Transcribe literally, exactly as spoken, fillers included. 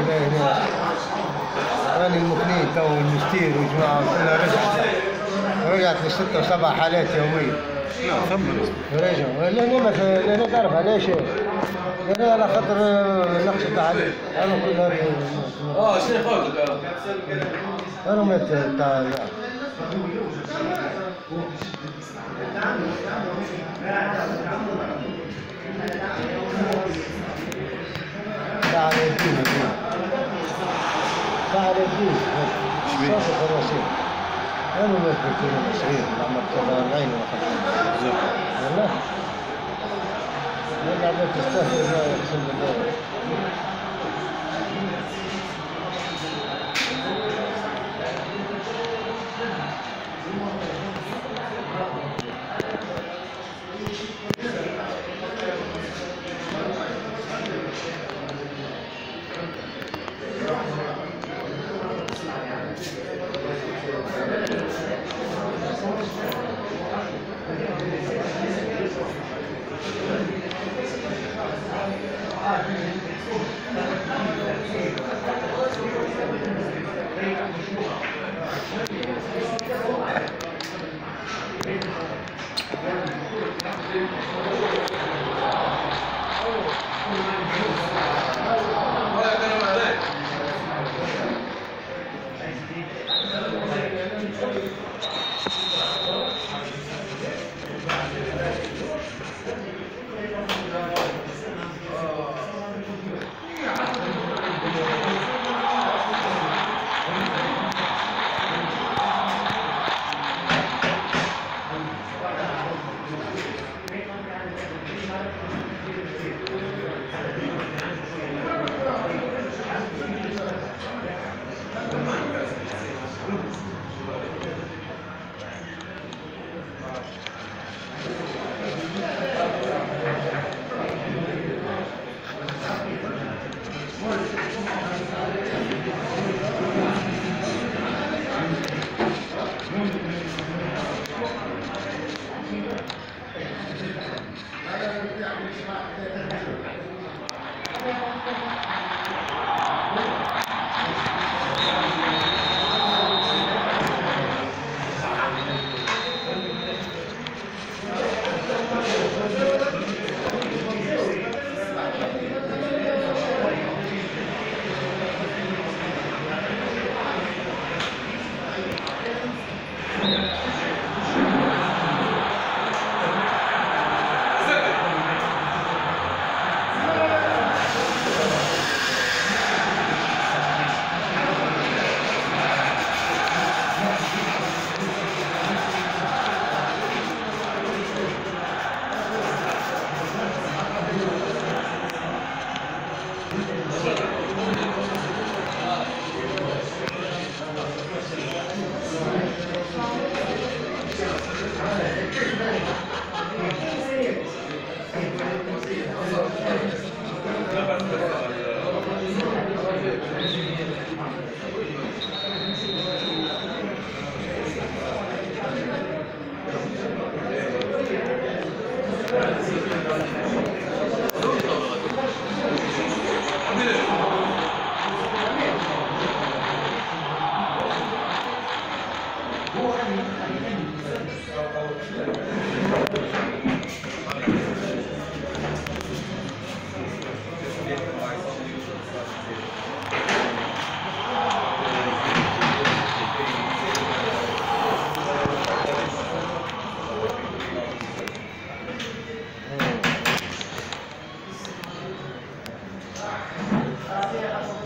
ولا هنا. أنا المكنين تو المستير والجماعة كلها رجعت رجعت لستة وسبع حالات يوميا. لا كمل. رجعوا لأن مثلا لأن تعرف علاش؟ لأن على خاطر نقص التعليم. أنا كلها اه شنو قولك؟ أنا مات تاع تعال الدين تعال الدين صافي الرصيد. أنا مات في صغير عمري سبعة وأربعين ولا خمسين. والله أنا عملت تستهبل ما يقسم بالله. Gracias.